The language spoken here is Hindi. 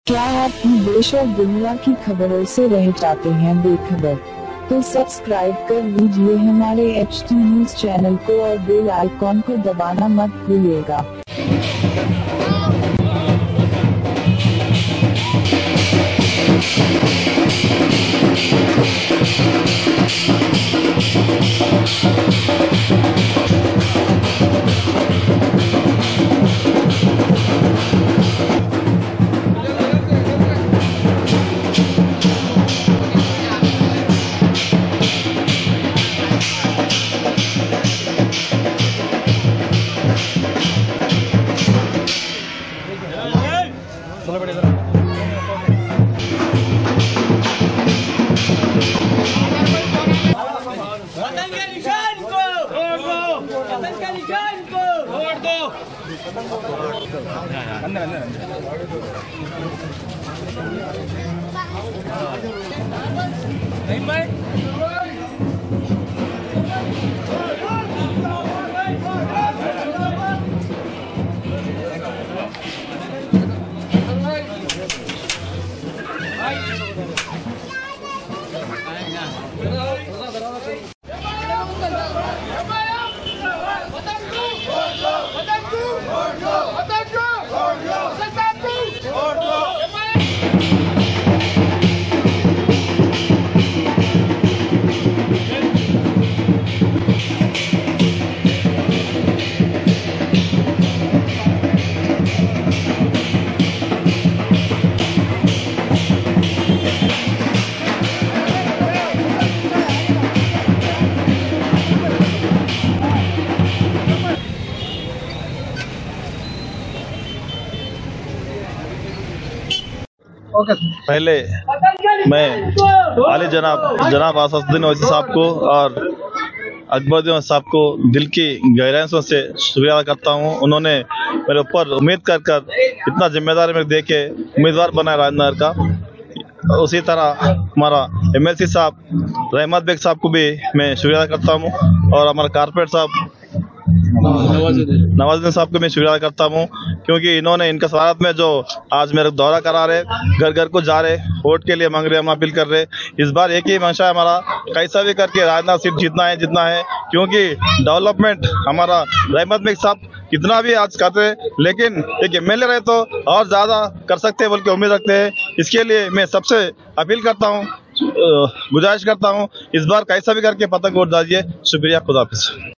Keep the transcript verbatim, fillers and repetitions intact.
क्या आप देश और दुनिया की खबरों से रह जाते हैं बेखबर? तो सब्सक्राइब कर लीजिए हमारे एच टी न्यूज चैनल को और बेल आइकॉन को दबाना मत भूलिएगा। पहले मैं आले जनाब जनाब आसादुद्दीन साहब को और अकबर साहब को दिल की गहराइयों से शुक्रिया अदा करता हूं। उन्होंने मेरे ऊपर उम्मीद कर कर इतना जिम्मेदारी में दे के उम्मीदवार बनाया राजेंद्र नगर का। उसी तरह हमारा एम एल सी साहब रहमत बेग साहब को भी मैं शुक्रिया अदा करता हूं और हमारा कारपोरेटर साहब नवाजुद्दीन साहब को मैं शुक्रिया करता हूँ, क्योंकि इन्होंने इनका सवारत में जो आज मेरे दौरा करा रहे, घर घर को जा रहे, वोट के लिए मांग रहे, हम अपील कर रहे। इस बार एक ही मंशा है हमारा, कैसा भी करके राजनाथ सीट जीतना है जितना है, क्योंकि डेवलपमेंट हमारा रहमत बेग साहब कितना भी आज करते हैं, लेकिन एक एम एल ए रहे तो और ज्यादा कर सकते हैं बोल के उम्मीद रखते हैं। इसके लिए मैं सबसे अपील करता हूँ, गुजारिश करता हूँ, इस बार कैसा भी करके पतंग वोट डालिए। शुक्रिया, खुदा हाफिज।